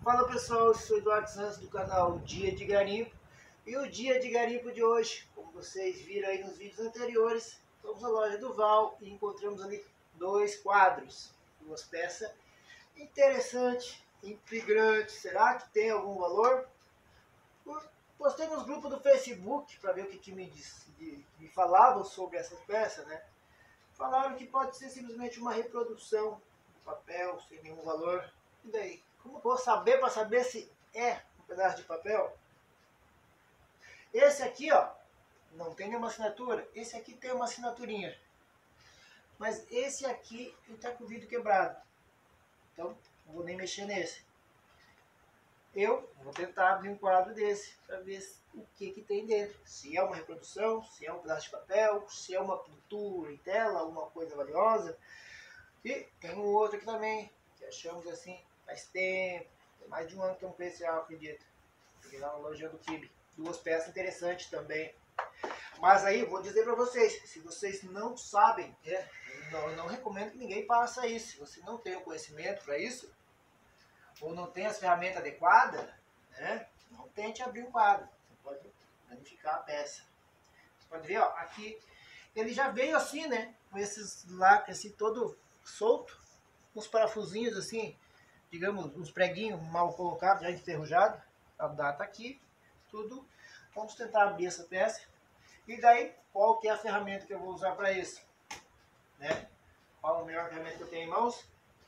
Fala pessoal, eu sou Eduardo Santos do canal Dia de Garimpo. E o Dia de Garimpo de hoje, como vocês viram aí nos vídeos anteriores, fomos à loja do Val e encontramos ali dois quadros, duas peças interessantes, intrigantes. Será que tem algum valor? Postei nos grupos do Facebook para ver o que me falavam sobre essas peças, né? Falaram que pode ser simplesmente uma reprodução do papel, sem nenhum valor. E daí? Como eu vou saber para saber se é um pedaço de papel? Esse aqui, ó, não tem nenhuma assinatura. Esse aqui tem uma assinaturinha. Mas esse aqui, ele tá com o vidro quebrado. Então, não vou nem mexer nesse. Eu vou tentar abrir um quadro desse para ver o que tem dentro. Se é uma reprodução, se é um pedaço de papel, se é uma pintura em tela, alguma coisa valiosa. E tem um outro aqui também, que achamos assim, faz tempo. Tem mais de um ano que eu comprei esse álcool, acredito. Peguei lá na loja do Kibe. Duas peças interessantes também. Mas aí, vou dizer para vocês, se vocês não sabem, eu não recomendo que ninguém faça isso. Se você não tem o conhecimento para isso, ou não tem as ferramentas adequadas, né, não tente abrir um quadro. Você pode danificar a peça. Você pode ver, ó, aqui, ele já veio assim, né, com esses lacres assim, todo solto, uns parafusinhos assim, digamos, uns preguinhos mal colocados, já enferrujados. A data aqui, tudo. Vamos tentar abrir essa peça. E daí, qual que é a ferramenta que eu vou usar para isso? Né? Qual a melhor ferramenta que eu tenho em mãos?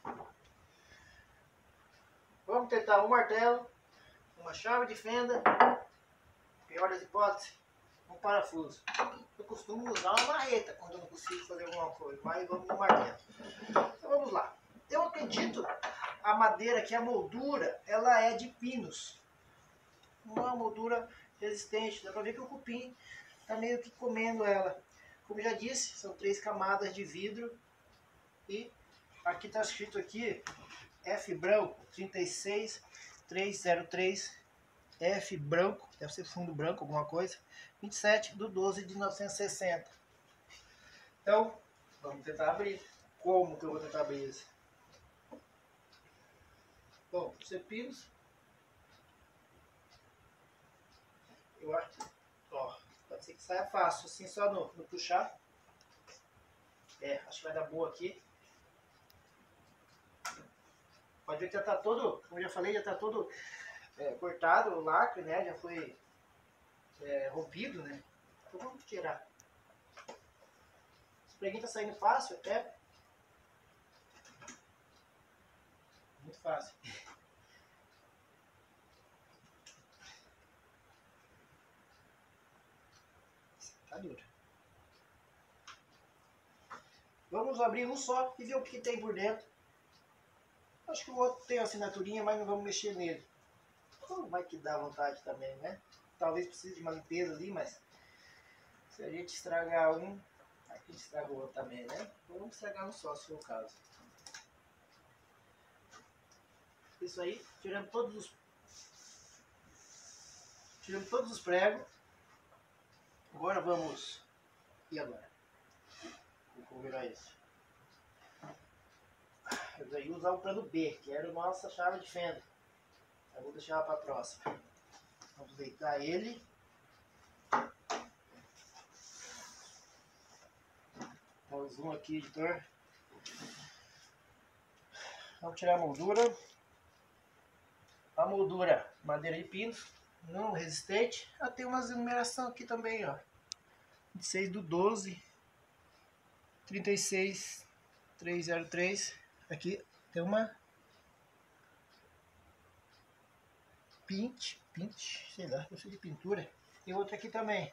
Vamos tentar um martelo, uma chave de fenda, pior das hipóteses, um parafuso. Eu costumo usar uma marreta quando eu não consigo fazer alguma coisa, mas vamos no martelo. Então vamos lá. Eu acredito a madeira aqui, a moldura, ela é de pinos. Uma moldura resistente, dá para ver que o cupim está meio que comendo ela. Como já disse, são 3 camadas de vidro e aqui está escrito aqui F branco 36303 F branco, deve ser fundo branco, alguma coisa, 27/12 de 1960. Então, vamos tentar abrir. Como que eu vou tentar abrir isso? Bom, os pinos, eu acho que, ó, pode ser que saia fácil, assim só no puxar. Acho que vai dar boa aqui. Pode ver que já está todo, como eu já falei, já está todo cortado o lacre, né? Já foi rompido, né? Então vamos tirar. Esse preguinho está saindo fácil até. Muito fácil. Tá duro. Vamos abrir um só e ver o que tem por dentro. Acho que o outro tem a assinaturinha, mas não vamos mexer nele. Oh, vai que dá vontade também, né? Talvez precise de uma limpeza ali, mas se a gente estragar um, a gente estraga o outro também, né? Vamos estragar um só, se for o caso. Isso aí, tirando todos os pregos. Agora vamos... E agora? Vou virar isso. Eu daí usar o plano B, que era a nossa chave de fenda. Eu vou deixar para a próxima. Vamos deitar ele. Dá um zoom aqui, editor. Vamos tirar a moldura. A moldura, madeira de pinos, não resistente. Tem umas numeração aqui também, ó. 26/12, 36303. Aqui tem uma pint, sei lá, eu sei de pintura. E outra aqui também,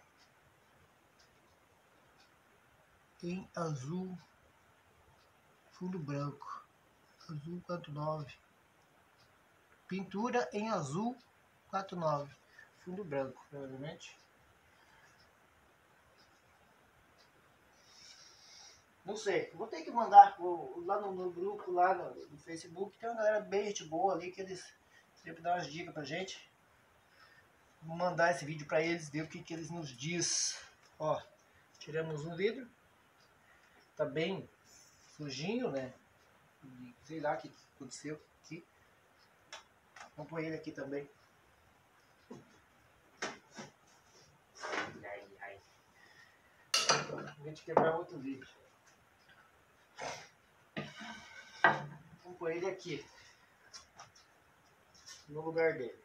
em azul, fundo branco, azul 49. Pintura em azul 49, fundo branco, provavelmente. Não sei, vou ter que mandar lá no grupo, lá no Facebook, tem uma galera bem gente boa ali, que eles sempre dão umas dicas pra gente. Vou mandar esse vídeo pra eles, ver o que eles nos diz. Ó, tiramos um vidro, tá bem sujinho, né? Sei lá o que aconteceu aqui. Vamos pôr ele aqui também. Ai, ai. Vou te quebrar outro vídeo. Vamos pôr ele aqui. No lugar dele.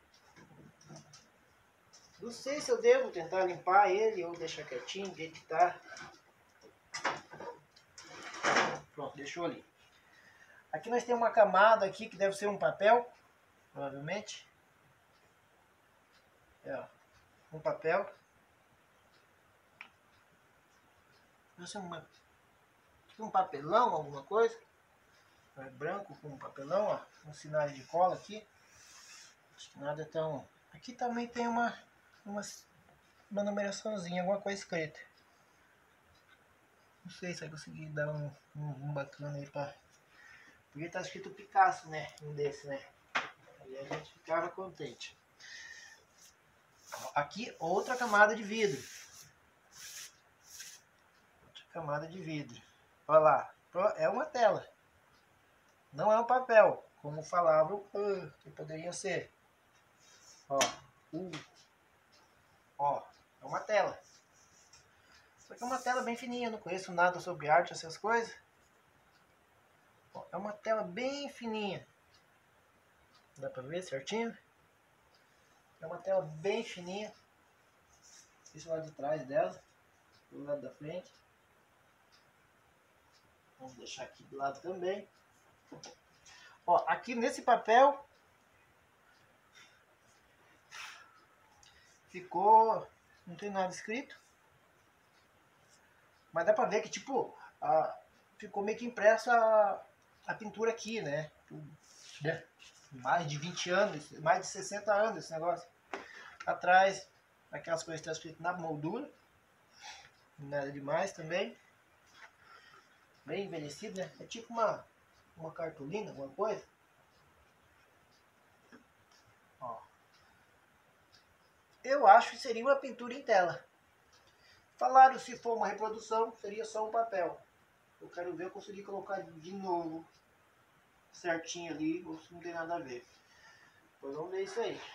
Não sei se eu devo tentar limpar ele ou deixar quietinho, do jeito que tá. Pronto, deixou ali. Aqui nós temos uma camada aqui que deve ser um papel, provavelmente. É, ó, um papel. Deve ser tipo um papelão, alguma coisa. É branco com um papelão, ó. Um sinal de cola aqui. Acho que nada tão... Aqui também tem uma numeraçãozinha, alguma coisa escrita. Não sei se vai conseguir dar um bacana aí pra... Porque tá escrito Picasso, né? Um desse, né? Aí a gente ficava contente. Aqui outra camada de vidro. Outra camada de vidro. Olha lá. É uma tela. Não é um papel. Como falavam que poderia ser. Ó. Ó. É uma tela. Só que é uma tela bem fininha. Não conheço nada sobre arte, essas coisas. Ó, é uma tela bem fininha. Dá pra ver certinho? É uma tela bem fininha. Esse lado de trás dela. Do lado da frente. Vamos deixar aqui do lado também. Ó, aqui nesse papel ficou... Não tem nada escrito. Mas dá pra ver que, tipo, ficou meio que impressa a pintura aqui, né? Mais de 20 anos, mais de 60 anos esse negócio. Atrás, aquelas coisas que estão escritas na moldura. Nada demais também. Bem envelhecido, né? É tipo uma cartolina, alguma coisa. Ó. Eu acho que seria uma pintura em tela. Falaram se for uma reprodução, seria só um papel. Eu quero ver eu conseguir colocar de novo certinho ali, ou se não tem nada a ver. Pois vamos ver isso aí.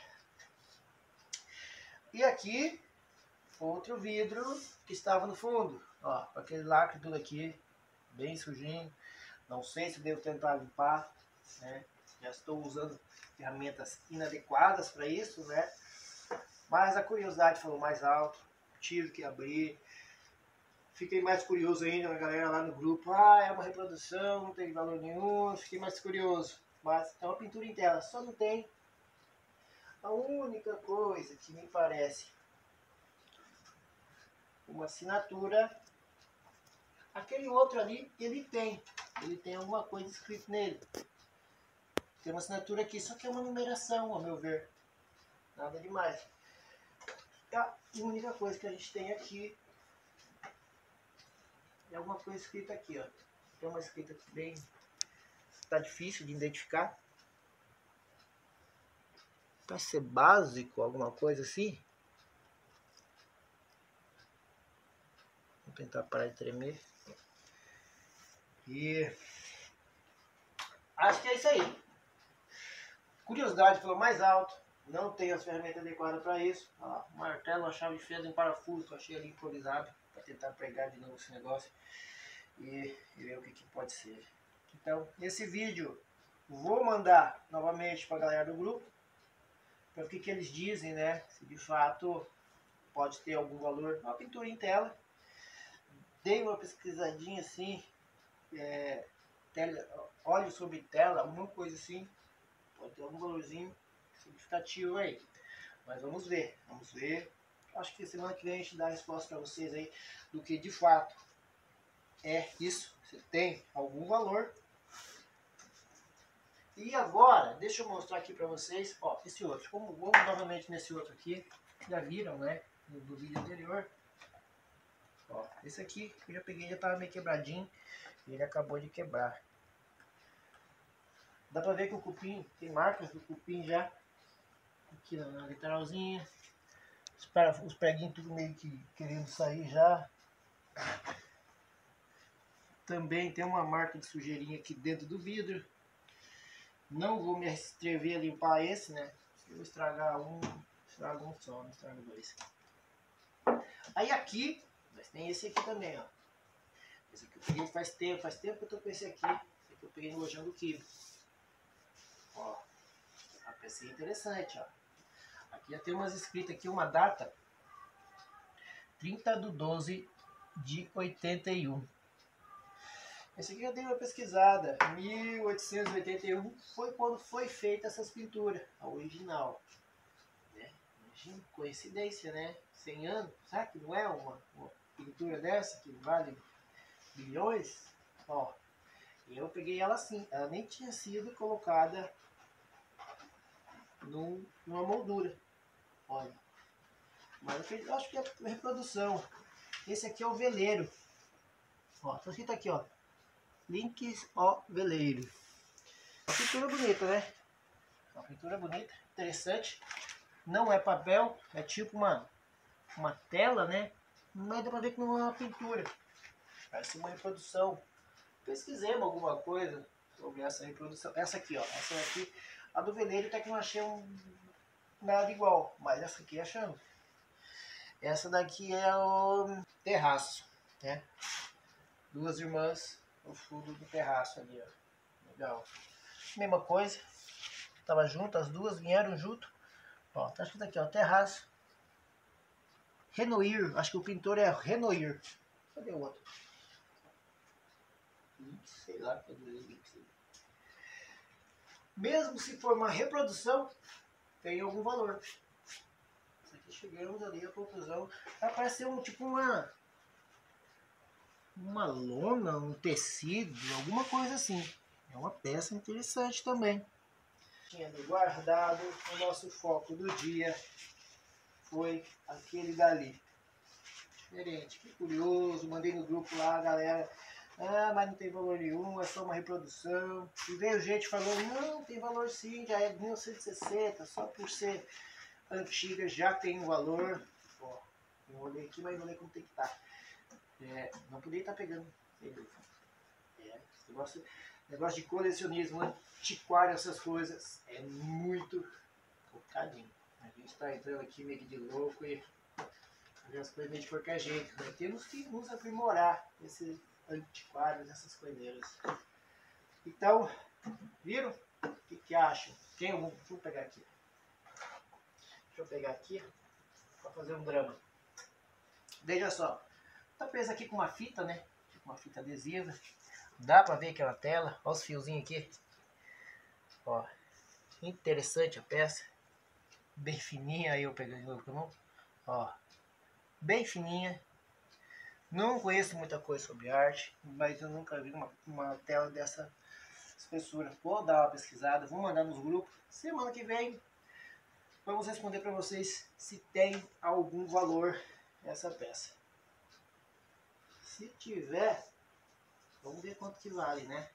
E aqui, outro vidro que estava no fundo. Ó, aquele lacre tudo aqui, bem sujinho. Não sei se devo tentar limpar, né? Já estou usando ferramentas inadequadas para isso, né? Mas a curiosidade falou mais alto. Tive que abrir. Fiquei mais curioso ainda, a galera lá no grupo. Ah, é uma reprodução, não tem valor nenhum. Fiquei mais curioso. Mas é uma pintura em tela, só não tem. A única coisa que me parece uma assinatura, aquele outro ali, ele tem alguma coisa escrita nele. Tem uma assinatura aqui, só que é uma numeração, ao meu ver. Nada demais. A única coisa que a gente tem aqui é alguma coisa escrita aqui, ó. Tem uma escrita bem... Tá difícil de identificar. Parece ser básico, alguma coisa assim. Vou tentar parar de tremer. E... acho que é isso aí. Curiosidade pelo mais alto. Não tenho as ferramentas adequadas para isso. Ó, martelo, uma chave de fenda e um parafuso que eu achei ali improvisado. Para tentar pregar de novo esse negócio. E ver o que pode ser. Então, esse vídeo vou mandar novamente para a galera do grupo. Para o que eles dizem, né? Se de fato pode ter algum valor. Uma pintura em tela. Dei uma pesquisadinha assim. Óleo sobre tela, alguma coisa assim. Pode ter algum valorzinho significativo aí. Mas vamos ver. Vamos ver. Acho que semana que vem a gente dá a resposta para vocês aí do que de fato é isso. Se tem algum valor. E agora, deixa eu mostrar aqui para vocês, ó, esse outro. Vamos novamente nesse outro aqui. Já viram, né? Do vídeo anterior. Ó, esse aqui eu já peguei, já estava meio quebradinho. E ele acabou de quebrar. Dá pra ver que o cupim, tem marcas do cupim já. Aqui na lateralzinha. Os preguinhos tudo meio que querendo sair já. Também tem uma marca de sujeirinha aqui dentro do vidro. Não vou me atrever a limpar esse, né? Se eu estragar um, estrago um só, não estrago dois. Aí aqui, mas tem esse aqui também, ó. Esse aqui eu peguei faz tempo que eu tô com esse aqui. Esse aqui eu peguei no lojão do Kibo. Ó, a pecinha interessante, ó. Aqui já tem umas escritas aqui, uma data. 30/12/81. Esse aqui eu dei uma pesquisada. 1881 foi quando foi feita essas pinturas, a original. Né? Imagina, coincidência, né? 100 anos, sabe que não é uma pintura dessa que vale bilhões? Ó, eu peguei ela assim, ela nem tinha sido colocada numa moldura. Olha, mas eu acho que é reprodução. Esse aqui é o veleiro. Ó, tá escrito aqui, ó. Links ao veleiro. Uma pintura bonita, né? Uma pintura bonita, interessante. Não é papel, é tipo uma tela, né? Mas dá pra ver que não é uma pintura. Parece uma reprodução. Pesquisemos alguma coisa sobre essa reprodução. Essa aqui, ó. Essa aqui, a do veleiro, até que não achei nada igual. Mas essa aqui achamos. Essa daqui é o terraço, né? Duas irmãs no fundo do terraço ali, ó. Legal. Mesma coisa. Tava junto, as duas vieram junto. Ó, tá escrito aqui, ó, terraço. Renoir, acho que o pintor é Renoir. Cadê o outro? Sei lá, cadê o link? Mesmo se for uma reprodução, tem algum valor. Isso aqui chegamos ali à conclusão. Parece ser tipo uma lona, um tecido, alguma coisa assim. É uma peça interessante também. Tinha guardado, o nosso foco do dia foi aquele dali. Diferente, que curioso, mandei no grupo lá, galera. Ah, mas não tem valor nenhum, é só uma reprodução. E veio gente falando, não, tem valor sim, já é de 1960, só por ser antiga já tem um valor. Ó, eu olhei aqui, mas não olhei como tem que estar. Não podia estar pegando, sem dúvida. Esse negócio de colecionismo, antiquário, essas coisas, é muito focadinho. A gente está entrando aqui meio que de louco e as coisas meio de qualquer jeito. Né? Temos que nos aprimorar esses antiquários, essas coiseiras. Então, viram? O que acham? Deixa eu pegar aqui. Deixa eu pegar aqui para fazer um drama. Veja só. Tá preso aqui com uma fita, né? Uma fita adesiva. Dá para ver aquela tela. Olha os fiozinhos aqui. Ó, interessante a peça. Bem fininha. Aí eu peguei de novo com a mão. Ó, bem fininha. Não conheço muita coisa sobre arte, mas eu nunca vi uma tela dessa espessura. Vou dar uma pesquisada, vou mandar nos grupos. Semana que vem vamos responder para vocês se tem algum valor essa peça. Se tiver, vamos ver quanto que vale, né?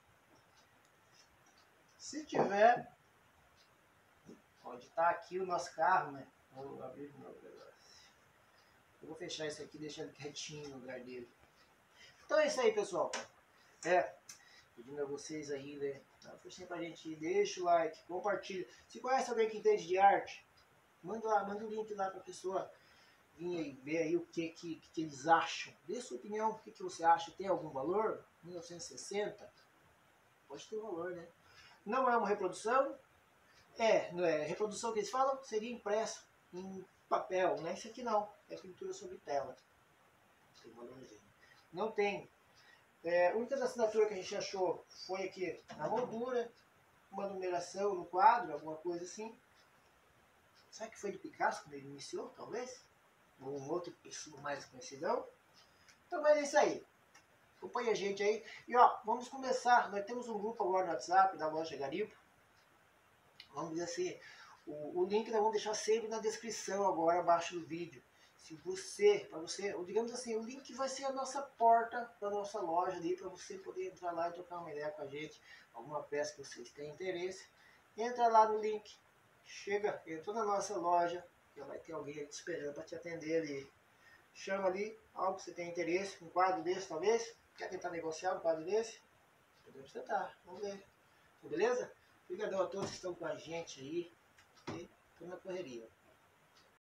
Se tiver, pode estar aqui o nosso carro, né? Vou abrir de novo o negócio. Eu vou fechar esse aqui, deixando quietinho no lugar dele. Então é isso aí, pessoal. Pedindo a vocês aí, né? Dá uma forcinha pra gente, deixa o like, compartilha. Se conhece alguém que entende de arte, manda o link lá pra pessoa vir aí, ver aí o que eles acham. Dê sua opinião, o que você acha, tem algum valor? 1960? Pode ter valor, né? Não é uma reprodução? Não é. Reprodução que eles falam seria impresso em papel, né? Isso aqui não, é pintura sobre tela. Tem valorzinho. Não tem. A única assinatura que a gente achou foi aqui na moldura, uma numeração no quadro, alguma coisa assim. Será que foi do Picasso quando ele iniciou, talvez? Ou um outro pessoa mais conhecidão? Então, mas é isso aí. Acompanhe a gente aí. E ó, vamos começar. Nós temos um grupo agora no WhatsApp da loja Garimpo. Vamos dizer assim, o link nós vamos deixar sempre na descrição agora abaixo do vídeo. Se você, digamos assim, o link vai ser a nossa porta da nossa loja ali, para você poder entrar lá e trocar uma ideia com a gente, alguma peça que vocês têm interesse. Entra lá no link, entrou na nossa loja, já vai ter alguém te esperando para te atender ali. Chama ali, algo que você tem interesse, um quadro desse talvez, quer tentar negociar um quadro desse? Podemos tentar, vamos ver. Beleza? Obrigadão a todos que estão com a gente aí. Estou na correria.